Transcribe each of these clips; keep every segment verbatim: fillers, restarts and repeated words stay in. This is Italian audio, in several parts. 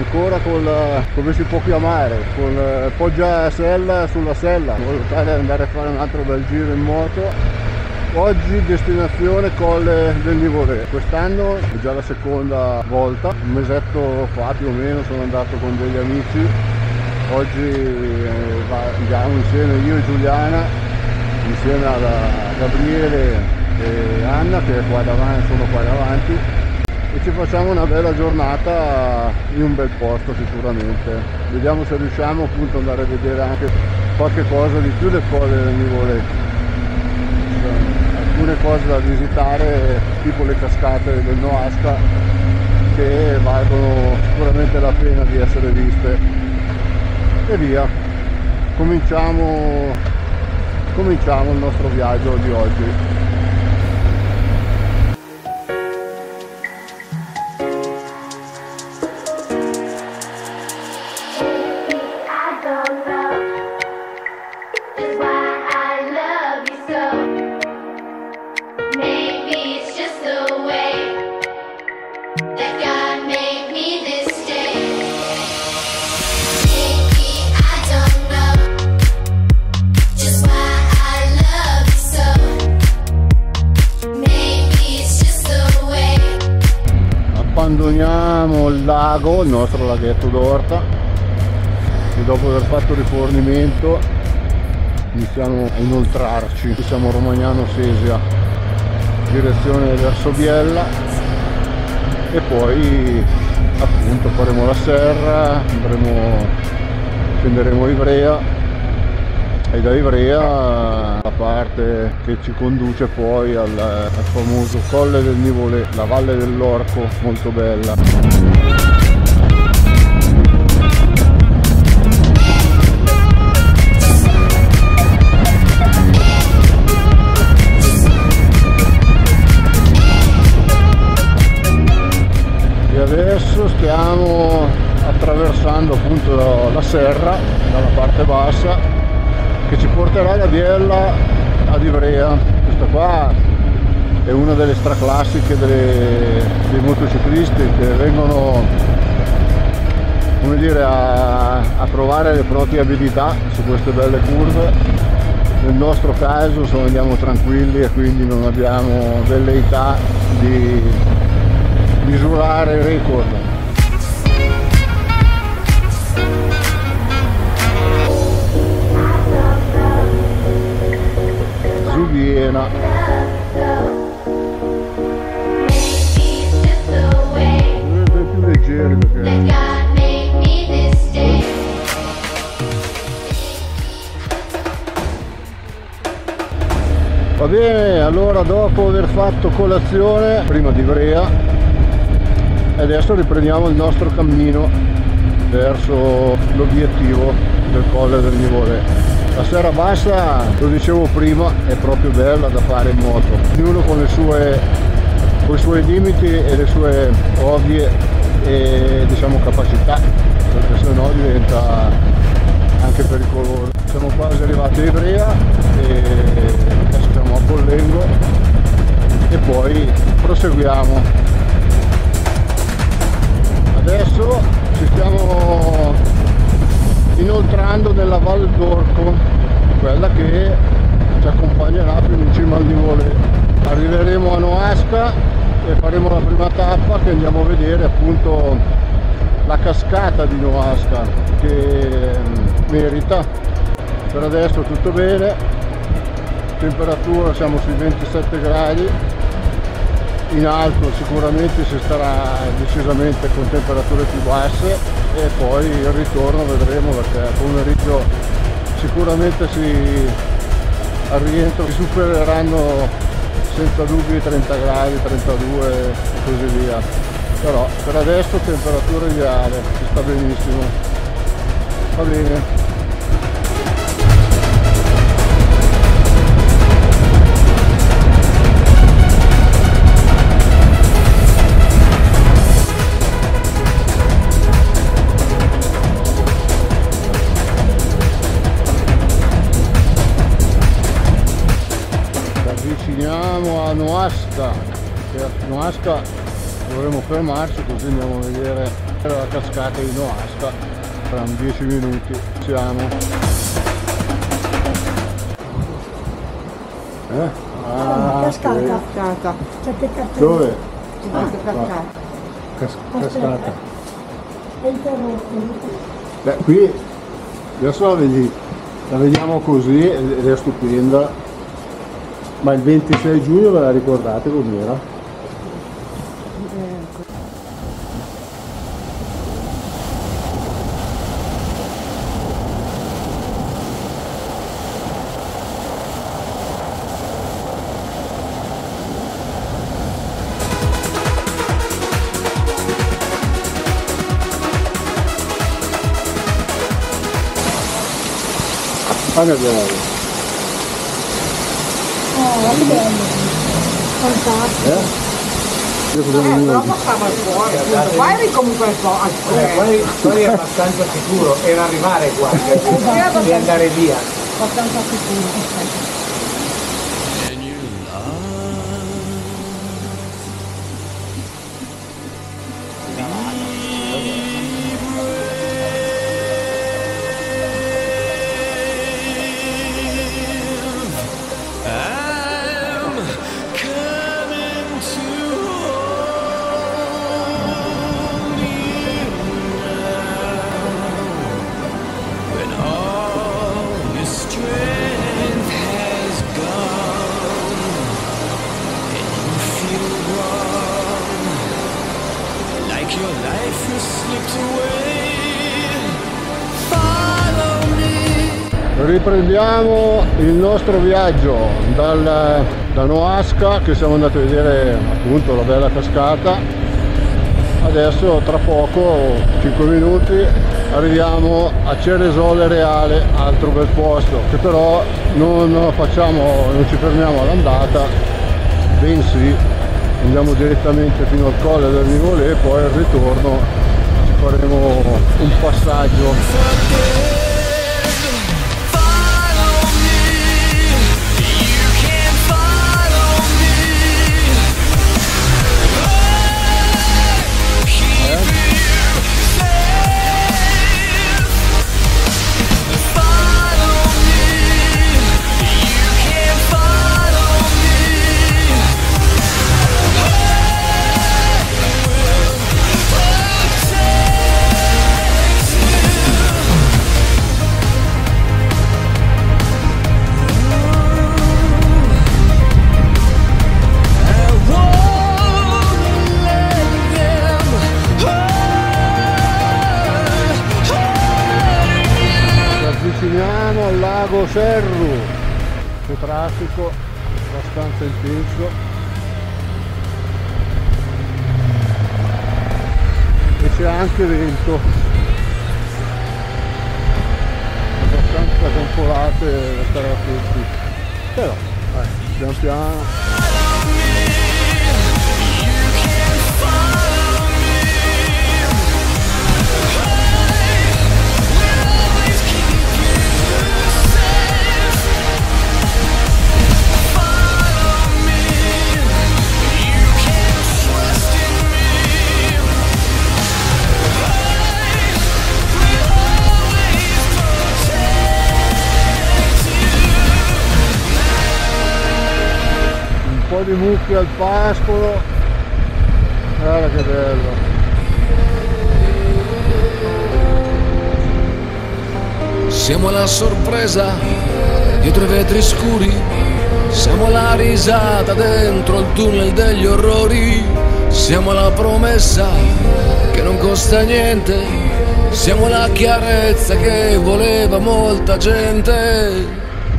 ancora con la, come si può chiamare, con la poggia sella sulla sella, in modo tale da andare a fare un altro bel giro in moto. Oggi destinazione Colle del Nivolè. Quest'anno è già la seconda volta, un mesetto fa più o meno sono andato con degli amici. Oggi eh, andiamo insieme io e Giuliana, insieme a Gabriele e Anna che è qua davanti, sono qua davanti, e ci facciamo una bella giornata in un bel posto sicuramente. Vediamo se riusciamo appunto ad andare a vedere anche qualche cosa di più del Colle del Nivolè. Alcune cose da visitare, tipo le cascate del Noasca, che valgono sicuramente la pena di essere viste. E via, cominciamo, cominciamo il nostro viaggio di oggi. Abbandoniamo il lago, il nostro laghetto d'Orta, e dopo aver fatto rifornimento iniziamo a inoltrarci. Siamo a Romagnano Sesia, direzione verso Biella, e poi appunto faremo la serra, andremo, scenderemo a Ivrea, e da Ivrea la parte che ci conduce poi al, al famoso Colle del Nivolè, la Valle dell'Orco, molto bella. E adesso stiamo attraversando appunto la, la serra dalla parte bassa, che ci porterà da Biella ad Ivrea. Questa qua è una delle straclassiche delle, dei motociclisti che vengono, come dire, a, a provare le proprie abilità su queste belle curve. Nel nostro caso insomma, andiamo tranquilli e quindi non abbiamo velleità di misurare il record. Zubiena. Deve più leggeri perché... Va bene, allora dopo aver fatto colazione prima di Ivrea, adesso riprendiamo il nostro cammino verso l'obiettivo del Colle del Nivolè. La serra bassa, lo dicevo prima, è proprio bella da fare in moto, ognuno con, le sue, con i suoi limiti e le sue ovvie e, diciamo, capacità, perché sennò diventa anche pericoloso. Siamo quasi arrivati a Ivrea e adesso siamo a Bollengo e poi proseguiamo. Adesso ci stiamo inoltrando nella Val d'Orco, quella che ci accompagnerà fino in cima al Nivolè. Arriveremo a Noasca e faremo la prima tappa, che andiamo a vedere appunto la cascata di Noasca, che merita. Per adesso tutto bene, temperatura siamo sui ventisette gradi, in alto sicuramente si starà decisamente con temperature più basse, e poi il ritorno vedremo, perché a pomeriggio sicuramente si, al rientro si supereranno senza dubbio i trenta gradi, trentadue e così via. Però per adesso temperatura ideale, si sta benissimo. Va bene. Avviciniamo a Noasca, che a Noasca dovremo fermarci, così andiamo a vedere La cascata di Noasca, tra dieci minuti siamo. Eh? Ah, cascata. sì. Cascata. C'è peccato. Dove? Ah, cascata. Cas cascata. È interrotto. Beh, qui adesso la, vedi, la vediamo così ed è stupenda. Ma il ventisei giugno ve la ricordate com'era? Anche bello. Oh, che bello. Fantastico. Eh? Io cosa Eh, mi però dico? passava al cuore, appunto. Qua eri comunque al cuore. Al Eh, cuore. poi, poi è abbastanza sicuro, era arrivare qua e andare via. Abbastanza sicuro. Riprendiamo il nostro viaggio dal, da Noasca, che siamo andati a vedere appunto la bella cascata. Adesso tra poco, cinque minuti, arriviamo a Ceresole Reale, altro bel posto, che però non facciamo, non ci fermiamo all'andata, bensì andiamo direttamente fino al colle del Nivolè, poi al ritorno ci faremo un passaggio. Avviciniamo al lago Serru, c'è traffico abbastanza intenso e c'è anche vento, abbastanza confolate da stare attenti, però eh, pian piano. Un po' di mucche al pascolo, guarda che bello. Siamo alla sorpresa dietro i vetri scuri, siamo la risata dentro il tunnel degli orrori, siamo la promessa che non costa niente, siamo la chiarezza che voleva molta gente.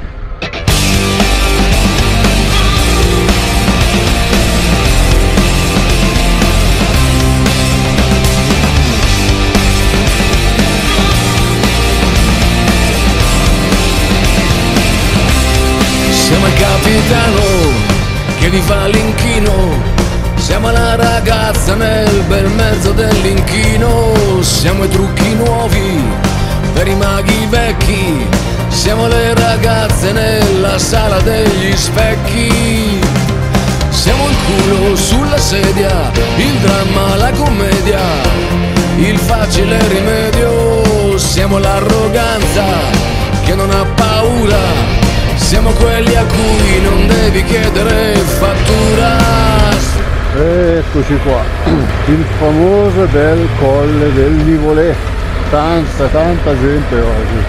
Siamo il capitano che vi fa l'inchino, siamo la ragazza nel bel mezzo dell'inchino, siamo i trucchi nuovi per i maghi vecchi, siamo le ragazze nella sala degli specchi, siamo il culo sulla sedia, il dramma, la commedia, il facile rimedio, siamo l'arroganza che non ha paura, siamo quelli a cui non devi chiedere fattura. Eccoci qua, il famoso bel colle del Nivolè, tanta tanta gente oggi,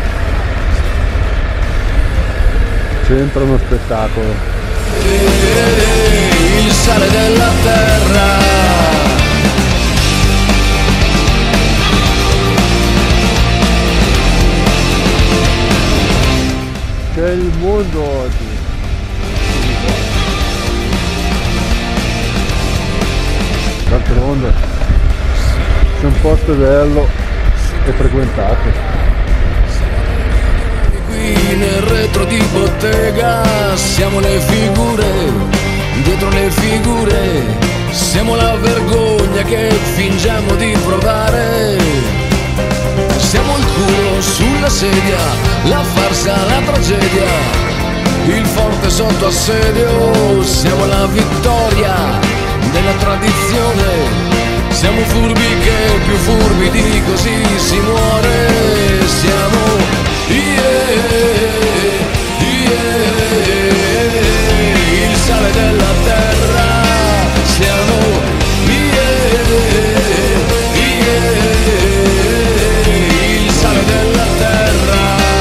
sempre uno spettacolo. Il sale della terra, c'è il mondo oggi. D'altronde c'è un posto bello e frequentato. qui nel retro di bottega, siamo le figure, dietro le figure, siamo la vergogna che fingiamo di provare. Siamo il culo sulla sedia, la farsa, la tragedia, il forte sotto assedio, siamo la vittoria della tradizione, siamo furbi che più furbi di così si muore, siamo yeah, yeah, il sale della terra, siamo yeah, yeah, il sale della terra.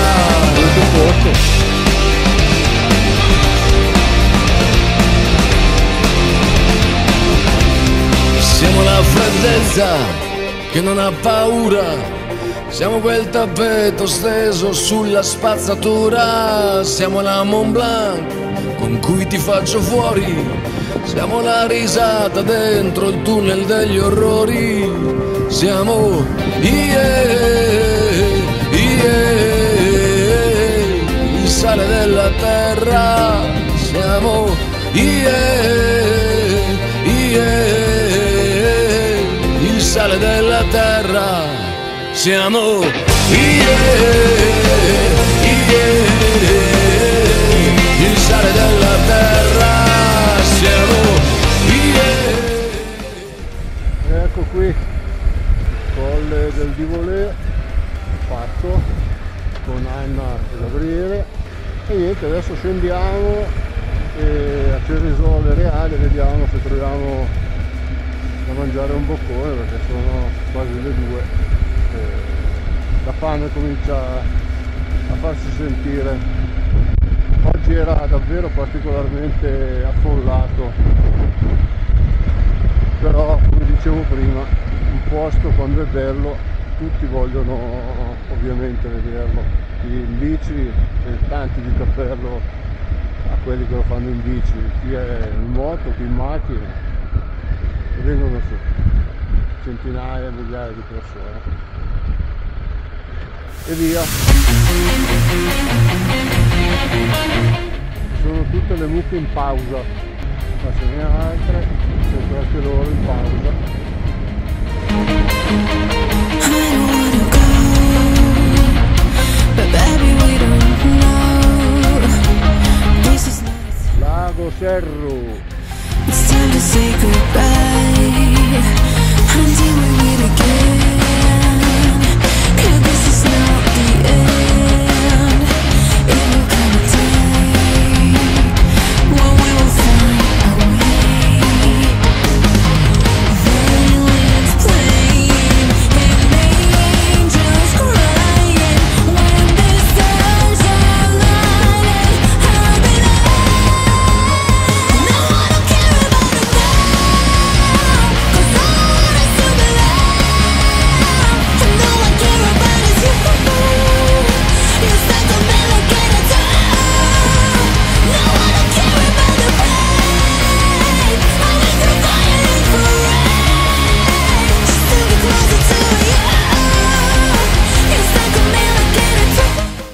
Siamo la freddezza che non ha paura, siamo quel tappeto steso sulla spazzatura, siamo la Mont Blanc con cui ti faccio fuori, siamo la risata dentro il tunnel degli orrori, siamo yeah, yeah, il sale della terra, siamo yeah, yeah, il sale della terra, siamo yeah, yeah, il sale della terra, siamo yeah. Ecco qui, colle del Nivolè fatto con Anna e Gabriele, e niente, adesso scendiamo e a Ceresole Reale vediamo se troviamo da mangiare un boccone, perché sono quasi le due e la fame comincia a farsi sentire. Oggi era davvero particolarmente affollato, però come dicevo prima, un posto quando è bello tutti vogliono ovviamente vederlo, chi in bici e tanti di cappello a quelli che lo fanno in bici, chi è in moto, chi in macchina, e vengono su centinaia, migliaia di persone e via. Sono tutte le mucche in pausa, ma ce n'è altre, sempre anche loro in pausa. Lago Serro. It's time to say goodbye until we meet again. 'Cause this is not the end. It will come a day when we will find a way. Violins playing and angels crying when the stars are aligning. I'll be there. No, I don't care about the now, 'cause all I want is to belong. And all I care about is you. You said to me, look at it all. No, I don't care about the pain. I went through fire and through rain just to be closer to you. You said to me, look at it all.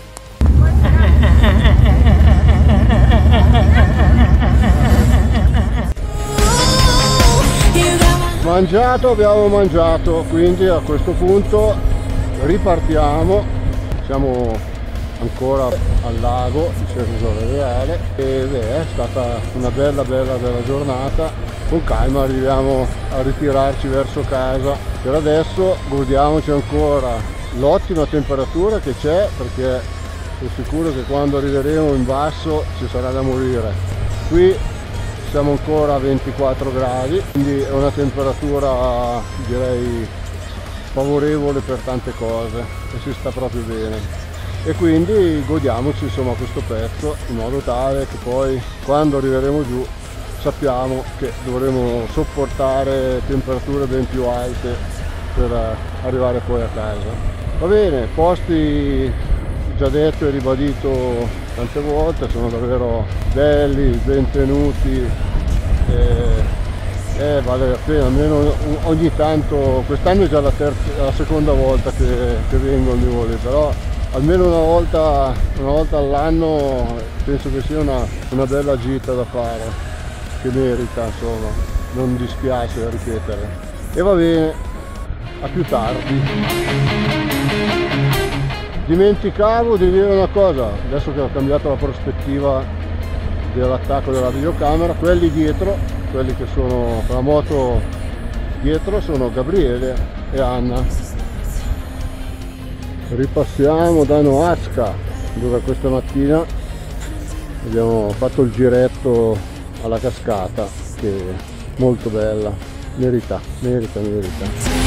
You got my Mangiato, abbiamo mangiato, quindi a questo punto ripartiamo. Siamo ancora al lago di Ceresole Reale ed è stata una bella bella bella giornata. con calma arriviamo a ritirarci verso casa. Per adesso godiamoci ancora l'ottima temperatura che c'è, perché sono sicuro che quando arriveremo in basso ci sarà da morire. Qui siamo ancora a ventiquattro gradi, quindi è una temperatura direi favorevole per tante cose e si sta proprio bene, e quindi godiamoci insomma questo pezzo in modo tale che poi quando arriveremo giù sappiamo che dovremo sopportare temperature ben più alte per arrivare poi a casa. Va bene, posti già detto e ribadito tante volte, sono davvero belli, ben tenuti, e, e vale la pena, almeno ogni tanto. Quest'anno è già la, terza, la seconda volta che, che vengo al Nivoli, però almeno una volta, una volta all'anno penso che sia una, una bella gita da fare, che merita, insomma, non dispiace ripetere. E va bene, a più tardi. Dimenticavo di dire una cosa, adesso che ho cambiato la prospettiva dell'attacco della videocamera, quelli dietro, quelli che sono con la moto dietro, sono Gabriele e Anna. Ripassiamo da Noacca, dove questa mattina abbiamo fatto il giretto alla cascata, che è molto bella, merita, merita, merita.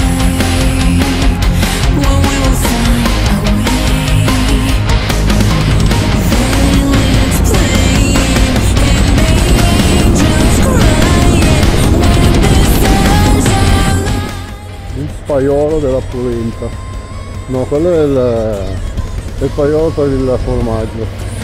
Il paiolo della polenta, no, quello è il, è il paiolo per il formaggio.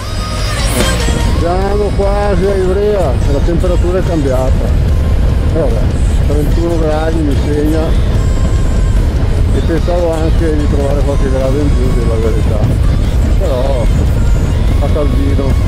Siamo quasi a Ivrea e la temperatura è cambiata. E vabbè, trentuno gradi mi segna, e pensavo anche di trovare qualche grado in più, della verità, però fa caldino.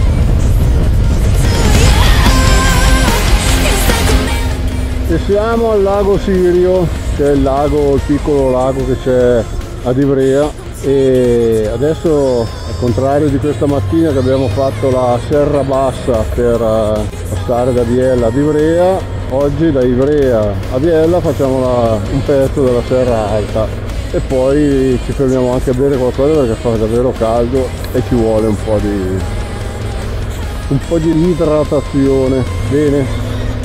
E siamo al lago Sirio, che è il lago, il piccolo lago che c'è ad Ivrea, e adesso, al contrario di questa mattina che abbiamo fatto la serra bassa per passare da Biella ad Ivrea, oggi da Ivrea a Biella facciamo la, un pezzo della serra alta, e poi ci fermiamo anche a bere qualcosa perché fa davvero caldo e ci vuole un po' di un po' di idratazione. Bene.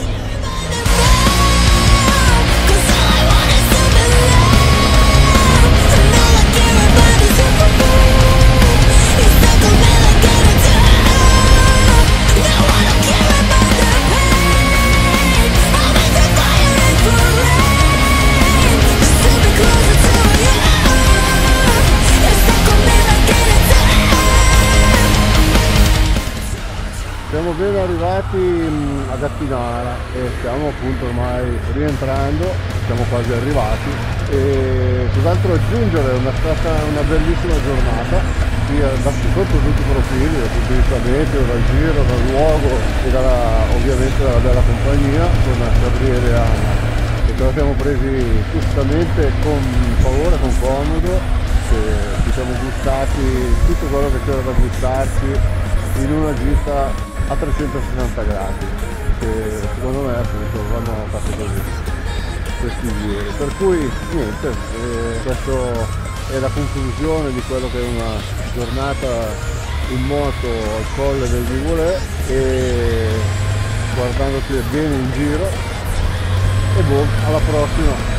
Siamo ben arrivati a Gattinara e stiamo appunto ormai rientrando, siamo quasi arrivati, e cos'altro aggiungere, è stata una bellissima giornata, sia da, sotto tutti i profili, dal punto di vista meteo, dal giro, dal luogo e dalla, ovviamente dalla bella compagnia con Gabriele e Anna, e ce la siamo presi giustamente con favore, con comodo, e ci siamo gustati tutto quello che c'era da gustarci in una gita a trecentosessanta gradi, che secondo me appunto vanno fatti così questi giri, per cui niente, eh, questa è la conclusione di quello che è una giornata in moto al colle del Vigolè, e guardandoci bene in giro, e boh, alla prossima.